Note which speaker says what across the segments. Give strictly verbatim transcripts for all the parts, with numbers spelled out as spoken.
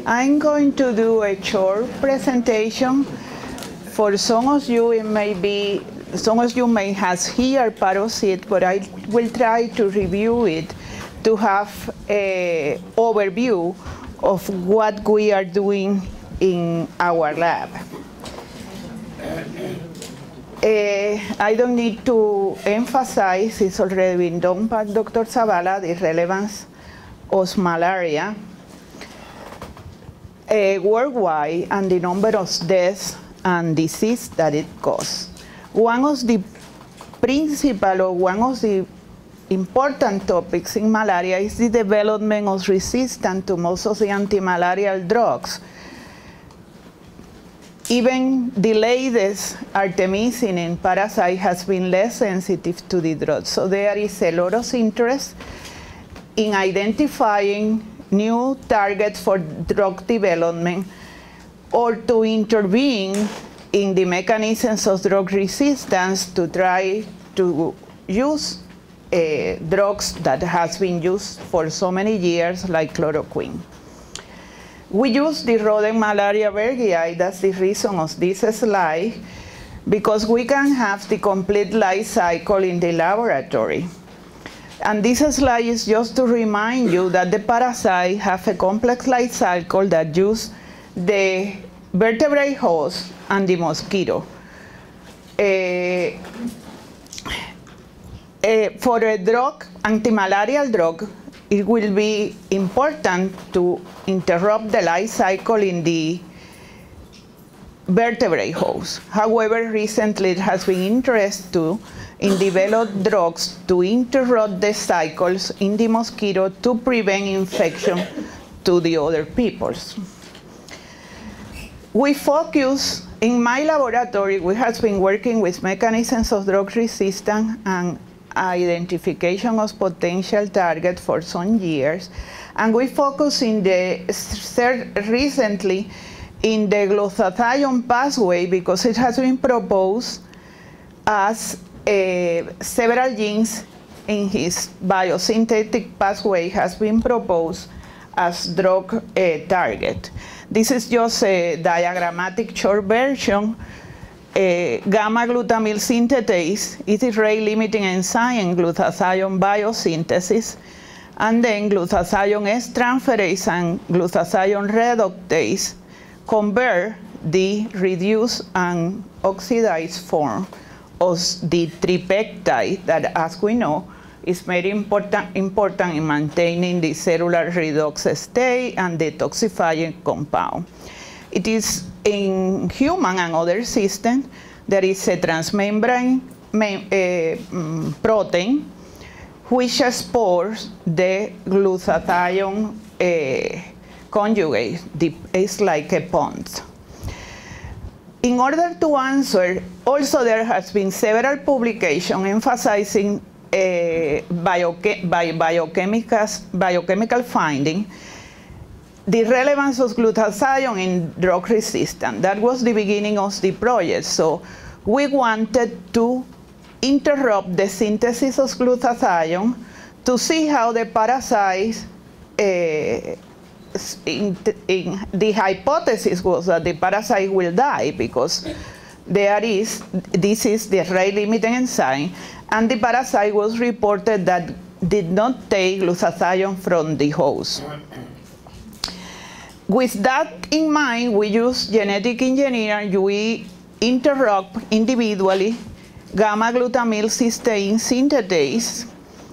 Speaker 1: I'm going to do a short presentation. For some of you, it may be, some of you may have heard part of it, but I will try to review it to have an overview of what we are doing in our lab. Uh, I don't need to emphasize, it's already been done by Doctor Zavala, the relevance of malaria uh, worldwide and the number of deaths and disease that it causes. One of the principal or one of the important topics in malaria is the development of resistance to most of the anti-malarial drugs. Even the latest artemisinin parasite has been less sensitive to the drug. So there is a lot of interest in identifying new targets for drug development or to intervene in the mechanisms of drug resistance to try to use uh, drugs that has been used for so many years, like chloroquine. We use the rodent malaria vergii, that's the reason of this slide, because we can have the complete life cycle in the laboratory. And this slide is just to remind you that the parasite have a complex life cycle that use the vertebrate host and the mosquito. Uh, uh, for a drug, antimalarial drug, it will be important to interrupt the life cycle in the vertebrate host. However, recently it has been interest to in develop drugs to interrupt the cycles in the mosquito to prevent infection to the other peoples. We focus, in my laboratory, we have been working with mechanisms of drug resistance and identification of potential target for some years, and we focus in the recently in the glutathione pathway because it has been proposed as uh, several genes in his biosynthetic pathway has been proposed as drug uh, target. This is just a diagrammatic short version. Uh, gamma-glutamyl synthetase is the rate-limiting enzyme in glutathione biosynthesis, and then glutathione S-transferase and glutathione reductase convert the reduced and oxidized form of the tripeptide that, as we know, is very important, important in maintaining the cellular redox state and detoxifying compound. It is in human and other systems, there is a transmembrane uh, protein which exports the glutathione uh, conjugate. It's like a pond. In order to answer, also there has been several publications emphasizing uh, bioche bio biochemical, biochemical finding the relevance of glutathione in drug resistance. That was the beginning of the project. So we wanted to interrupt the synthesis of glutathione to see how the parasites, uh, in, in the hypothesis was that the parasite will die because there is, this is the rate-limiting enzyme, and the parasite was reported that did not take glutathione from the host. With that in mind, we use genetic engineering. We interrupt individually gamma-glutamyl cysteine synthetase,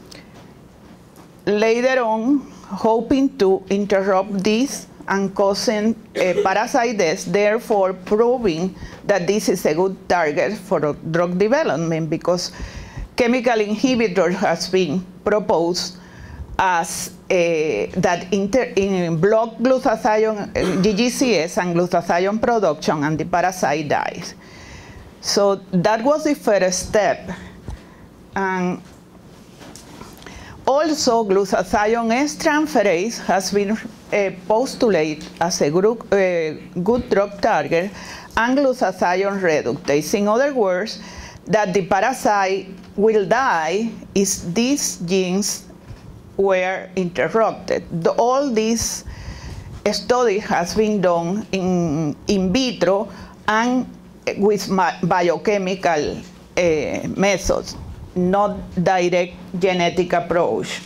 Speaker 1: later on hoping to interrupt this and causing a parasite death, therefore proving that this is a good target for drug development because chemical inhibitor has been proposed as uh, that inter in block glutathione, uh, G G C S and glutathione production, and the parasite dies. So that was the first step. And also, glutathione S-transferase has been uh, postulated as a group, uh, good drug target, and glutathione reductase. In other words, that the parasite will die is these genes were interrupted. The, all these study has been done in, in vitro and with biochemical uh, methods, not direct genetic approach.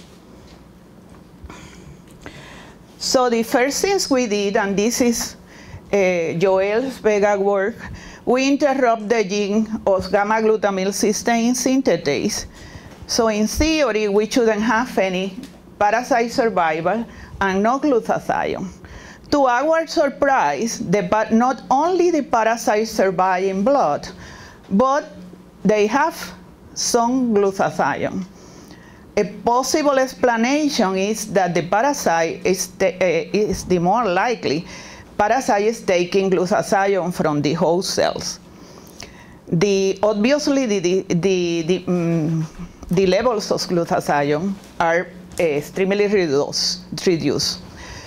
Speaker 1: So the first things we did, and this is uh, Joel Vega work, we interrupt the gene of gamma-glutamyl cysteine synthetase. So in theory, we shouldn't have any parasite survival and no glutathione. To our surprise, the, not only the parasites survive in blood, but they have some glutathione. A possible explanation is that the parasite is the, uh, is the more likely parasite is taking glutathione from the host cells. The, obviously, the, the, the, the, um, the levels of glutathione are uh, extremely reduced. reduced.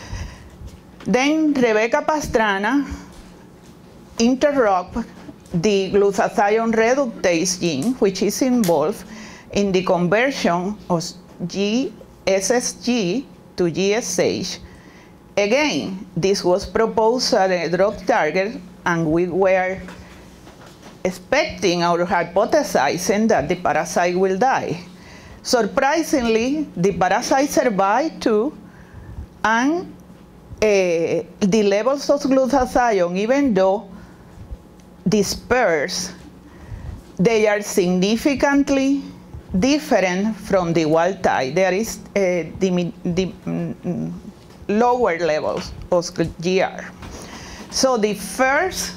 Speaker 1: Then Rebecca Pastrana interrupt the glutathione reductase gene, which is involved in the conversion of G S S G to G S H. Again, this was proposed as a drug target, and we were expecting or hypothesizing that the parasite will die. Surprisingly, the parasite survived too, and uh, the levels of glutathione, even though dispersed, they are significantly different from the wild type. There is uh, the, the mm, lower levels of G R. So the first,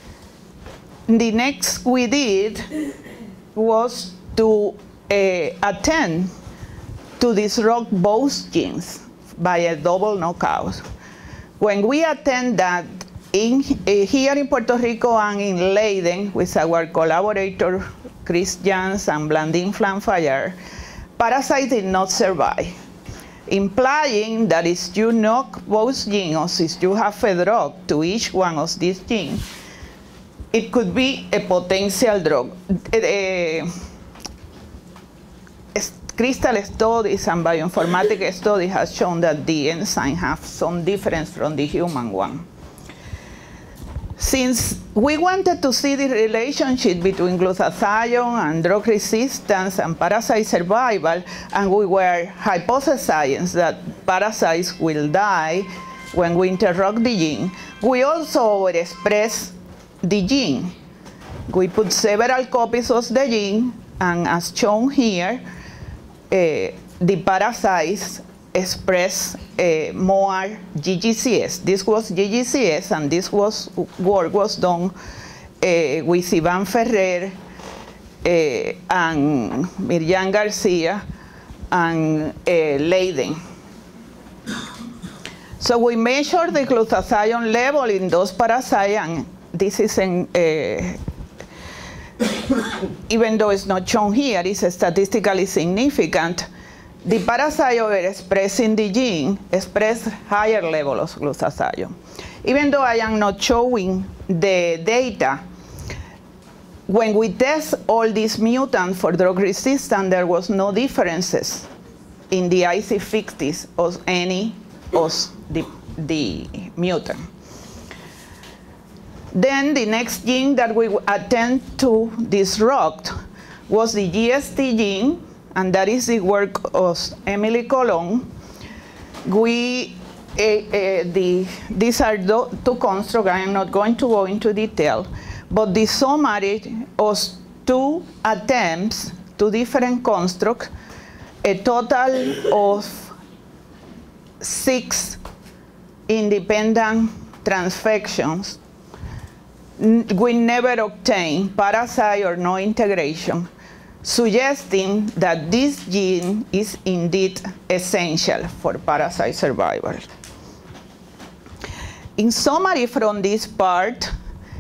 Speaker 1: the next we did was to uh, attend to disrupt both genes by a double knockout. When we attend that in, uh, here in Puerto Rico and in Leiden with our collaborator Chris Jans and Blandine Flanfayard, parasites did not survive, implying that if you knock both genes, if you have a drug to each one of these genes, it could be a potential drug. Uh, crystal studies and bioinformatics studies have shown that the enzyme have some difference from the human one. Since we wanted to see the relationship between glutathione and drug resistance and parasite survival, and we were hypothesizing that parasites will die when we interrupt the gene, we also overexpress the gene. We put several copies of the gene, and as shown here, uh, the parasites express uh, more G G C S. This was G G C S, and this was work was done uh, with Ivan Ferrer uh, and Miriam Garcia and uh, Leiden. So we measured the glutathione level in those parasites, and this is in, uh, even though it's not shown here, it's statistically significant. The parasite overexpressing the gene express higher levels of glutathione. Even though I am not showing the data, when we test all these mutants for drug resistance, there was no differences in the I C fifties of any of the, the mutant. Then the next gene that we attempt to disrupt was the G S T gene, and that is the work of Emily Colon. We, uh, uh, the, these are the two constructs. I am not going to go into detail, but the summary was two attempts, two different constructs, a total of six independent transfections. We never obtained parasite or no integration, suggesting that this gene is indeed essential for parasite survival. In summary from this part,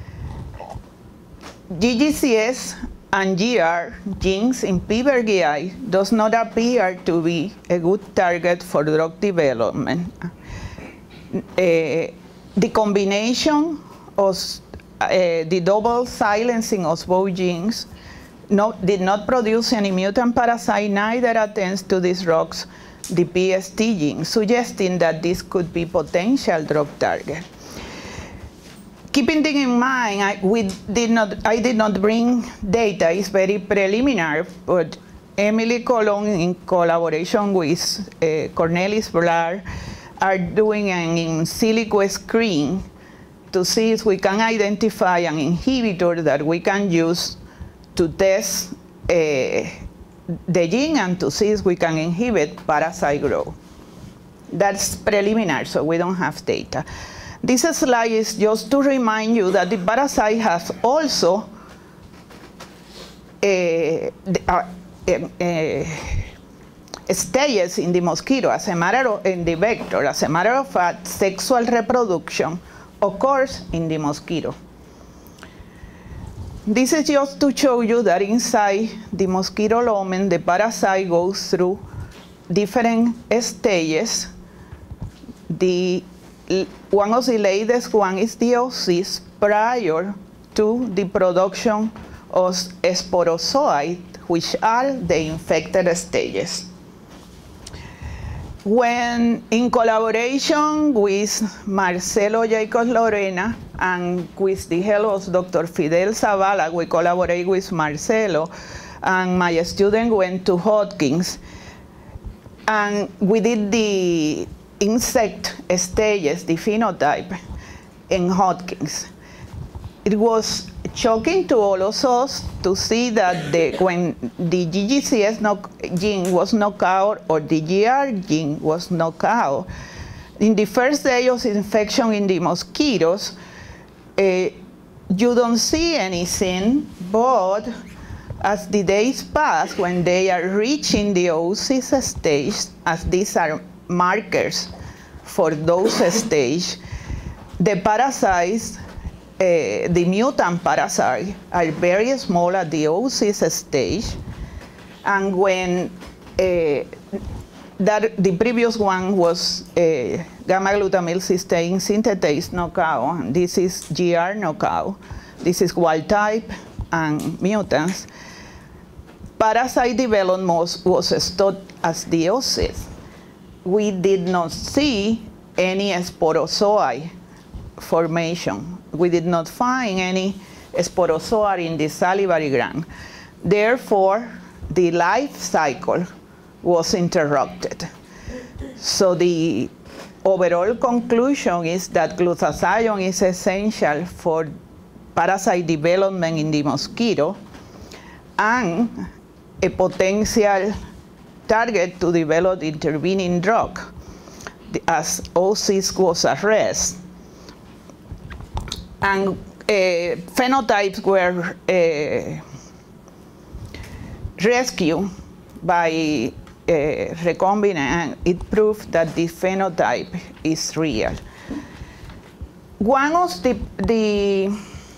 Speaker 1: G G C S and G R genes in Pipergii does not appear to be a good target for drug development. Uh, the combination of uh, the double silencing of both genes No, did not produce any mutant parasite, neither attempts to disrupt the P S T gene, suggesting that this could be potential drug target. Keeping this in mind, I, we did not, I did not bring data. It's very preliminary, but Emily Colon, in collaboration with uh, Cornelis Blar, are doing an in silico screen to see if we can identify an inhibitor that we can use to test uh, the gene and to see if we can inhibit parasite growth. That's preliminary, so we don't have data. This slide is just to remind you that the parasite has also uh, uh, uh, stages in the mosquito, as a matter of, in the vector. As a matter of fact, sexual reproduction occurs in the mosquito. This is just to show you that inside the mosquito lumen, the parasite goes through different stages. The one of the latest one is the oocyst prior to the production of sporozoite, which are the infected stages. When in collaboration with Marcelo Jacobs Lorena and with the help of Doctor Fidel Zavala, we collaborate with Marcelo, and my student went to Hopkins, and we did the insect stages, the phenotype in Hopkins. It was shocking to all of us to see that the, when the G G C S knock, gene was knocked out, or the G R gene was knocked out, in the first day of infection in the mosquitoes, uh, you don't see anything, but as the days pass, when they are reaching the oocyst stage, as these are markers for those stages, the parasites, uh, the mutant parasites, are very small at the oocyst stage, and when uh, that the previous one was uh, gamma-glutamyl cysteine synthetase knockout, and this is G R knockout, this is wild type and mutants. Parasite development was, was stopped as the oocyst. We did not see any sporozoite formation. We did not find any sporozoa in the salivary gland. Therefore, the life cycle was interrupted. So the overall conclusion is that glutathione is essential for parasite development in the mosquito and a potential target to develop intervening drug as oocyst was arrested. And uh, phenotypes were uh, rescued by uh, recombinant, and it proved that the phenotype is real. One of the, the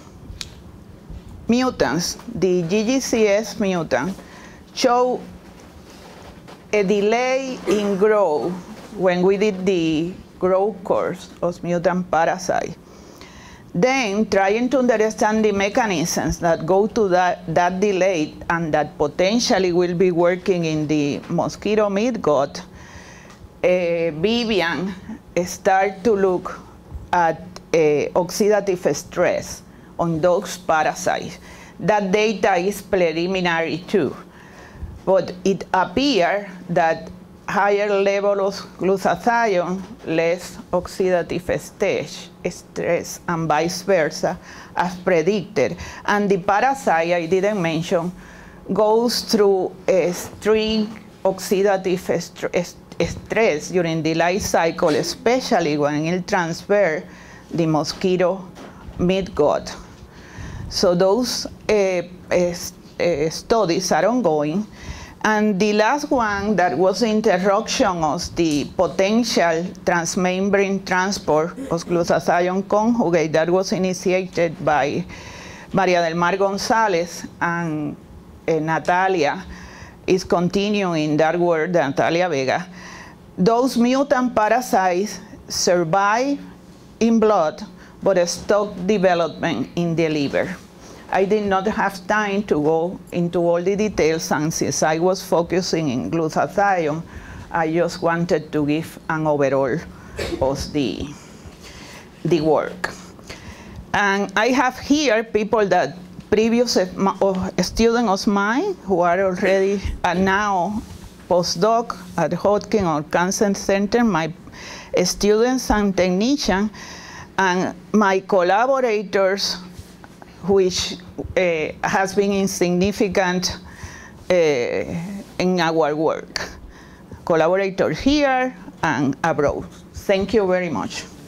Speaker 1: mutants, the G G C S mutant, show a delay in growth when we did the growth course of mutant parasite. Then, trying to understand the mechanisms that go to that, that delay and that potentially will be working in the mosquito midgut, uh, Vivian started to look at uh, oxidative stress on those parasites. That data is preliminary too, but it appears that higher level of glutathione, less oxidative stage, stress, and vice versa, as predicted. And the parasite, I didn't mention, goes through a string oxidative st stress during the life cycle, especially when it transfers the mosquito midgut. So those uh, uh, uh, studies are ongoing. And the last one, that was the interruption of the potential transmembrane transport of glutathione conjugate, that was initiated by Maria del Mar Gonzalez and uh, Natalia, is continuing that work, Natalia Vega. Those mutant parasites survive in blood, but stop development in the liver. I did not have time to go into all the details, and since I was focusing in glutathione, I just wanted to give an overall of the, the work. And I have here people that previous students of mine who are already uh, now postdoc at Hodgkin or Cancer Center, my students and technicians, and my collaborators, which uh, has been insignificant uh, in our work. Collaborators here and abroad. Thank you very much.